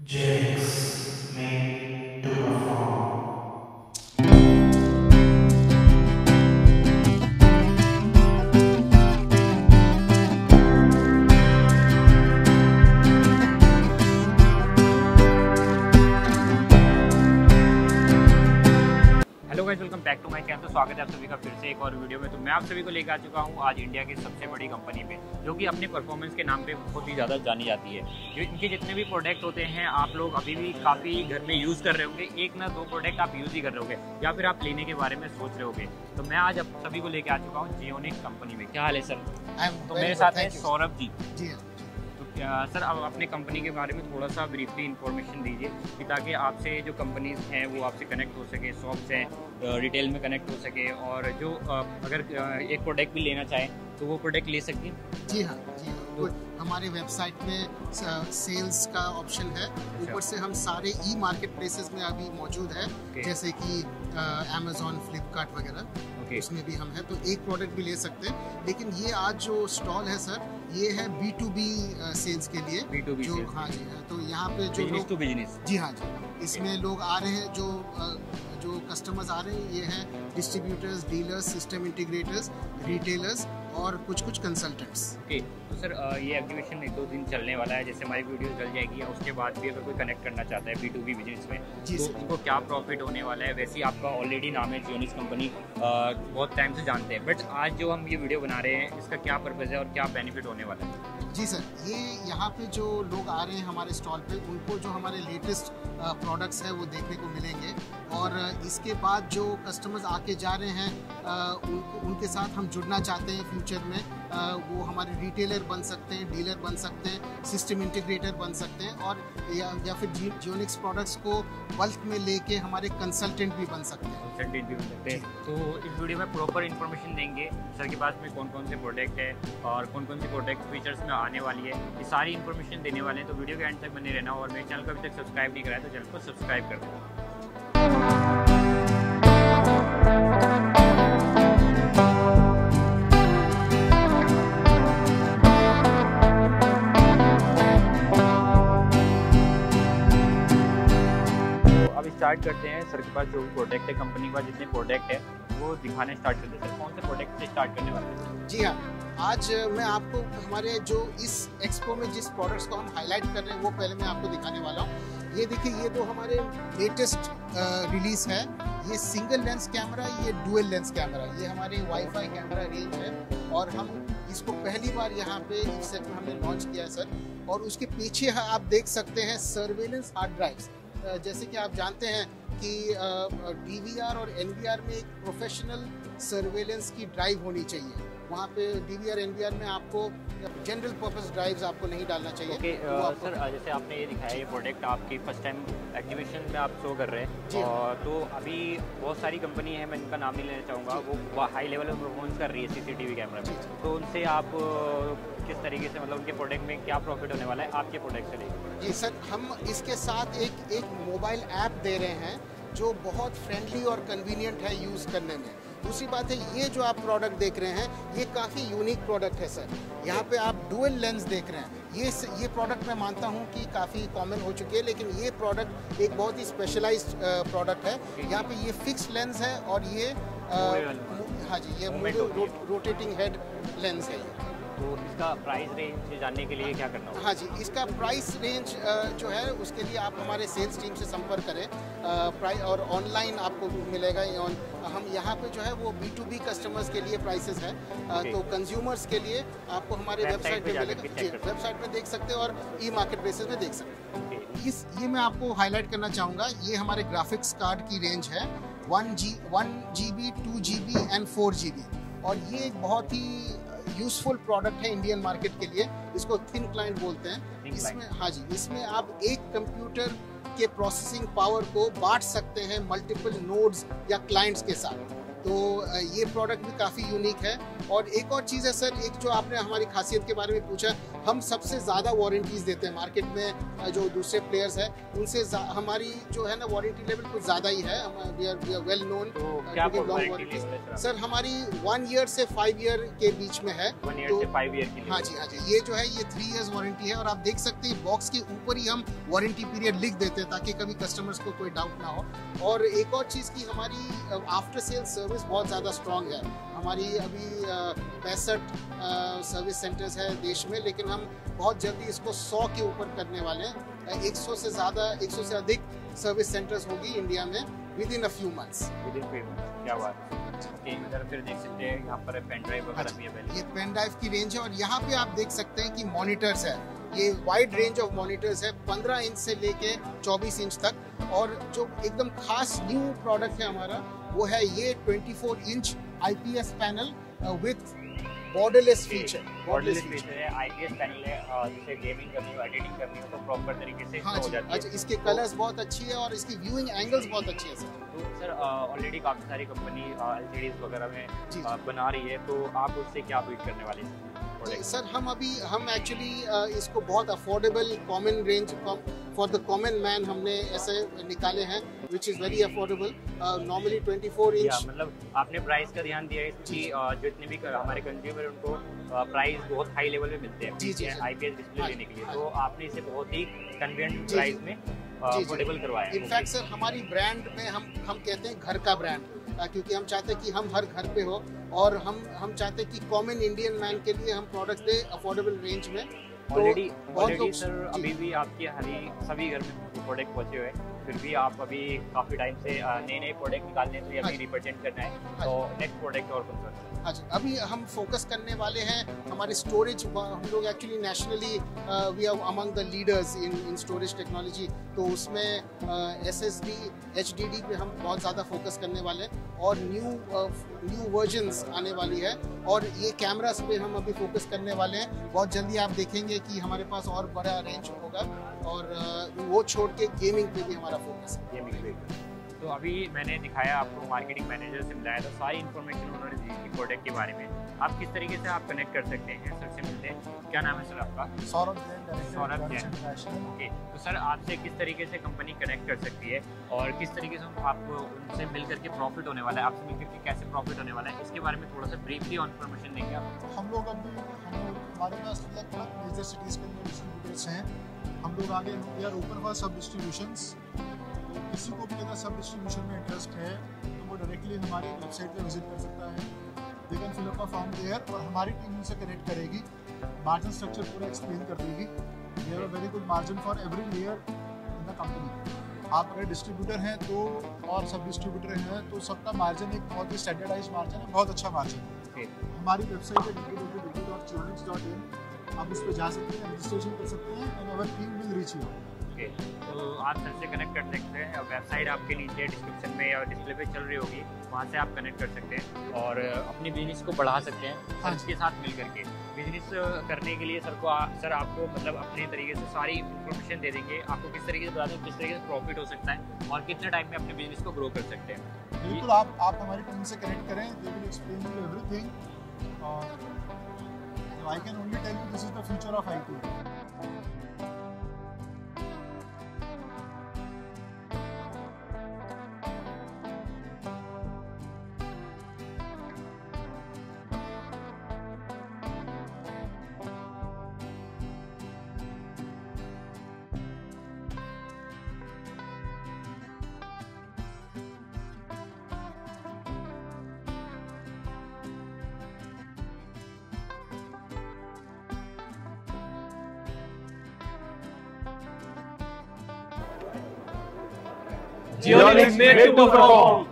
Jinx made to perform. Hello guys, welcome back to my channel. तो स्वागत है आप सभी का फिर से एक और वीडियो में। तो मैं आप सभी को लेकर आ चुका हूँ आज इंडिया की सबसे बड़ी कंपनी पे, जो कि अपने परफॉर्मेंस के नाम पे बहुत ही ज़्यादा जानी जाती है। जो इनके जितने भी प्रोडक्ट होते हैं आप लोग अभी भी काफ़ी घर में यूज़ कर रहे होंगे, एक ना दो प्रोडक्ट आप यूज़ ही कर रहे होंगे या फिर आप लेने के बारे में सोच रहे होंगे। तो मैं आज आप सभी को लेकर आ चुका हूँ जियोनिक कंपनी में। क्या हाल है सर? तो मेरे साथ है सौरभ जी। सर, अब अपने कंपनी के बारे में थोड़ा सा ब्रीफली इन्फॉर्मेशन दीजिए कि ताकि आपसे जो कंपनीज हैं वो आपसे कनेक्ट हो सके, शॉप्स हैं रिटेल में कनेक्ट हो सके, और जो अगर एक प्रोडक्ट भी लेना चाहें तो वो प्रोडक्ट ले सकते हैं। जी हाँ। तो हमारे वेबसाइट में सेल्स का ऑप्शन है। ऊपर से हम सारे ई मार्केट प्लेसेस में अभी मौजूद है, जैसे कि अमेज़ॉन, फ्लिपकार्ट वगैरह, उसमें भी हम हैं। तो एक प्रोडक्ट भी ले सकते हैं। लेकिन ये आज जो स्टॉल है सर, ये है B2B सेल्स के लिए। B2B जो सेल्स। हाँ जी, तो यहाँ पे जो बिजनेस टू बिजनेस। जी हाँ जी, इसमें लोग आ रहे हैं, जो कस्टमर्स आ रहे हैं, ये हैं distributors, dealers, system integrators, retailers और कुछ कंसल्टेंट्स। ओके, तो सर ये एग्जीबिशन 1-2 दिन चलने वाला है। जैसे हमारी वीडियो चल जाएगी या उसके बाद भी अगर कोई कनेक्ट करना चाहता है B2B बिजनेस में, तो उनको क्या प्रॉफिट होने वाला है? वैसे ही आपका ऑलरेडी नाम है जियोनिक कंपनी, बहुत टाइम से जानते हैं, बट आज जो हम ये वीडियो बना रहे हैं इसका क्या पर्पज़ है और क्या बेनिफिट होने वाला है? जी सर, ये यहाँ पे जो लोग आ रहे हैं हमारे स्टॉल पे, उनको जो हमारे लेटेस्ट प्रोडक्ट्स हैं वो देखने को मिलेंगे। और इसके बाद जो कस्टमर्स आके जा रहे हैं उनके साथ हम जुड़ना चाहते हैं फ्यूचर में। वो हमारे रिटेलर बन सकते हैं, डीलर बन सकते हैं, सिस्टम इंटीग्रेटर बन सकते हैं, और या फिर जियोनिक्स प्रोडक्ट्स को बल्क में लेके हमारे कंसल्टेंट भी बन सकते हैं। कंसल्टेंट भी बन सकते हैं। तो इस वीडियो में प्रॉपर इन्फॉर्मेशन देंगे सर के पास में कौन कौन से प्रोडक्ट है और कौन कौन से प्रोडक्ट फीचर्स में आने वाली है, ये सारी इन्फॉर्मेशन देने वाले हैं। तो वीडियो के एंड तक बने रहना। और मेरे चैनल को अभी तक सब्सक्राइब नहीं कराया तो चैनल को सब्सक्राइब कर देना। स्टार्ट करते हैं। सर के पास जो भी प्रोडक्ट है, कंपनी के पास जितने प्रोडक्ट है वो दिखाने स्टार्ट करते हैं। सर, कौन से प्रोडक्ट से स्टार्ट करने वाले हैं? जी हाँ, आज मैं आपको हमारे जो इस एक्सपो में जिस प्रोडक्ट्स को हम हाईलाइट कर रहे हैं वो पहले मैं आपको दिखाने वाला हूँ। ये देखिए, ये तो हमारे लेटेस्ट रिलीज है। ये सिंगल लेंस कैमरा, ये डुअल लेंस कैमरा, ये हमारे वाईफाई कैमरा रेंज है। और हम इसको पहली बार यहाँ पे इस सेट में हमने लॉन्च किया है सर। और उसके पीछे आप देख सकते हैं सर्वेलेंस हार्ड ड्राइव्स। जैसे कि आप जानते हैं कि DVR और NVR में एक प्रोफेशनल सर्वेलेंस की ड्राइव होनी चाहिए। वहाँ पे DVR NVR में आपको जनरल पर्पस ड्राइव्स आपको नहीं डालना चाहिए। ओके, सर जैसे आपने ये दिखाया, ये प्रोडक्ट आपकी फर्स्ट टाइम एग्जीबिशन में आप शो कर रहे हैं। और तो अभी बहुत सारी कंपनी है, मैं इनका नाम नहीं लेना चाहूँगा, वो हाई लेवल में परफॉर्मेंस कर रही है CCTV कैमरा में। तो उनसे आप किस तरीके से, मतलब उनके प्रोडक्ट में क्या प्रॉफिट होने वाला है आपके प्रोडक्ट से लेकर? जी सर, हम इसके साथ एक मोबाइल ऐप दे रहे हैं जो बहुत फ्रेंडली और कन्वीनियंट है यूज़ करने में। दूसरी बात है, ये जो आप प्रोडक्ट देख रहे हैं ये काफ़ी यूनिक प्रोडक्ट है सर। यहाँ पे आप डुअल लेंस देख रहे हैं। ये प्रोडक्ट मैं मानता हूँ कि काफ़ी कॉमन हो चुकी है, लेकिन ये प्रोडक्ट एक बहुत ही स्पेशलाइज्ड प्रोडक्ट है। यहाँ पे ये फिक्स लेंस है और ये हाँ जी, ये रोटेटिंग हेड लेंस है ये। तो इसका प्राइस रेंज जानने के लिए क्या करना होगा? हाँ जी, इसका प्राइस रेंज जो है उसके लिए आप हमारे सेल्स टीम से संपर्क करें। प्राइस और ऑनलाइन आपको मिलेगा। हम यहाँ पे जो है वो B2B कस्टमर्स के लिए प्राइसेस है। तो कंज्यूमर्स के लिए आपको हमारे वेबसाइट पे मिलेगा। जी, वेबसाइट में देख सकते हैं और ई मार्केट प्लेसेस में देख सकते हैं। ये मैं आपको हाईलाइट करना चाहूँगा, ये हमारे ग्राफिक्स कार्ड की रेंज है 1GB, 2GB एंड 4GB। और ये एक बहुत ही यूजफुल प्रोडक्ट है इंडियन मार्केट के लिए। इसको थिन क्लाइंट बोलते हैं। इसमें हाँ जी, इसमें आप एक कंप्यूटर के प्रोसेसिंग पावर को बांट सकते हैं मल्टीपल नोड्स या क्लाइंट्स के साथ। तो ये प्रोडक्ट भी काफ़ी यूनिक है। और एक और चीज़ है सर, एक जो आपने हमारी खासियत के बारे में पूछा, हम सबसे ज़्यादा वारंटीज़ देते हैं मार्केट में। जो दूसरे प्लेयर्स हैं उनसे हमारी जो है ना वारंटी लेवल कुछ ज़्यादा ही है। हम we are well known. Sir हमारी 1 ईयर से 5 ईयर के बीच में है। 1 ईयर से 5 ईयर की। हाँ जी, ये जो है ये 3 इयर्स वारंटी है। और आप देख सकते हैं बॉक्स के ऊपर ही हम वारंटी पीरियड लिख देते हैं ताकि कभी कस्टमर्स को कोई डाउट ना हो। और एक और चीज़ की हमारी आफ्टर सेल सर्विस बहुत ज़्यादा स्ट्रॉन्ग है। हमारी अभी 65 सर्विस सेंटर्स है देश में, लेकिन हम बहुत जल्दी इसको 100 के ऊपर करने वाले हैं। 100 से अधिक सर्विस सेंटर्स होगी इंडिया में within a few months. क्या बात है। इधर फिर देख सकते हैं यहाँ पर पेन ड्राइव वगैरह भी अवेलेबल है। ये पेन ड्राइव की रेंज है। और यहाँ पे आप देख सकते हैं कि मॉनिटर्स है। ये वाइड रेंज ऑफ मॉनिटर्स है, 15 इंच से लेके 24 इंच तक। और जो एकदम खास न्यू प्रोडक्ट है हमारा वो है ये 24 inch IPS panel with borderless feature. Borderless feature है, IPS पैनल है। जैसे गेमिंग करनी हो, एडिटिंग करनी हो तो प्रॉपर तरीके से हाँ हो जाती है। अच्छा, इसके कलर्स बहुत अच्छी है और इसकी व्यूइंग एंगल्स बहुत अच्छे हैं सर। तो सर ऑलरेडी काफ़ी सारी कंपनी LCDs वगैरह में जी। बना रही है, तो आप उससे क्या बीट करने वाले हैं? सर हम एक्चुअली इसको बहुत affordable common range for the common man हमने ऐसे निकाले हैं which is very affordable. Normally 24 inch. मतलब आपने प्राइस का ध्यान दिया है इसकी। जो इतने भी हमारे कंज्यूमर उनको प्राइस बहुत हाई लेवल में मिलते हैं IPS डिस्प्ले लेने के लिए, तो आपने इसे बहुत ही कन्वीनियंट प्राइस में अफोर्डेबल करवाया। इनफैक्ट सर हमारी ब्रांड में हम कहते हैं घर का ब्रांड, क्योंकि हम चाहते हैं कि हम हर घर पे हो। और हम चाहते हैं कि कॉमन इंडियन मैन के लिए हम प्रोडक्ट दे अफोर्डेबल रेंज में। ऑलरेडी सर अभी भी आपके सभी घर में प्रोडक्ट पहुंचे हुए हैं, फिर भी आप अभी काफ़ी टाइम से नए प्रोडक्ट निकालने हैं, तो ये अभी रिप्रेजेंट करना है। तो नेक्स्ट प्रोडक्ट और कौन सा? हाँ जी, अभी हम फोकस करने वाले हैं हमारे स्टोरेज। हम लोग actually nationally we are among the leaders in storage technology. तो उसमें SSD HDD पे हम बहुत ज़्यादा फोकस करने वाले हैं। और न्यू वर्जन्स आने वाली है। और ये कैमरास पे हम अभी फोकस करने वाले हैं। बहुत जल्दी आप देखेंगे कि हमारे पास और बड़ा रेंज होगा। और वो छोड़ के गेमिंग पे भी हमारा फोकस है। गेमिंग पे तो अभी मैंने दिखाया आपको, मार्केटिंग मैनेजर से मिलाया, तो सारी इन्फॉर्मेशन उन्होंने दी थी प्रोडक्ट के बारे में। आप किस तरीके से आप कनेक्ट कर सकते हैं सर से मिलते हैं? क्या नाम है सर आपका? सौरभ जैन। ओके, तो सर आपसे किस तरीके से कंपनी कनेक्ट कर सकती है और किस तरीके से आपको उनसे मिल करके प्रॉफिट होने वाला है, आपसे मिल करके कैसे प्रॉफिट होने वाला है, इसके बारे में थोड़ा सा ब्रीफली इन्फॉर्मेशन देंगे आप? हमारे पास लगभग मेजर सिटीज़ के अंदर डिस्ट्रीब्यूटर्स हैं। हम लोग आगे we are open for sub distributions. तो किसी को भी अगर सब डिस्ट्रीब्यूशन में इंटरेस्ट है तो वो डायरेक्टली हमारी वेबसाइट पे विजिट कर सकता है। They can fill up a form there और हमारी टीम उनसे कनेक्ट करेगी, मार्जिन स्ट्रक्चर पूरा एक्सप्लेन कर देगी। We have a very good margin for every layer in the company. आप अगर डिस्ट्रीब्यूटर हैं तो और सब डिस्ट्रीब्यूटर हैं तो सबका मार्जिन एक बहुत ही स्टैंडर्डाइज मार्जिन है, बहुत अच्छा मार्जिन है। हमारी वेबसाइट है www.geonix.in। आप उस पर जा सकते हैं, रजिस्ट्रेशन कर सकते हैं and our team will reach you. तो आप सर से कनेक्ट कर सकते हैं। वेबसाइट आपके नीचे डिस्क्रिप्शन में या डिस्प्ले पे चल रही होगी, वहाँ से आप कनेक्ट कर सकते हैं और अपने बिजनेस को बढ़ा सकते हैं सर के साथ मिल करके। बिजनेस करने के लिए सर आपको मतलब अपने तरीके से सारी इन्फॉर्मेशन दे देंगे। आपको किस तरीके से बता दें किस तरीके से प्रॉफिट हो सकता है और कितने टाइम में अपने बिजनेस को ग्रो कर सकते हैं। बिल्कुल, आप हमारी टीम से कनेक्ट करें, they will explain you everything. I can only tell you this is the future of IT। Geonix made to perform.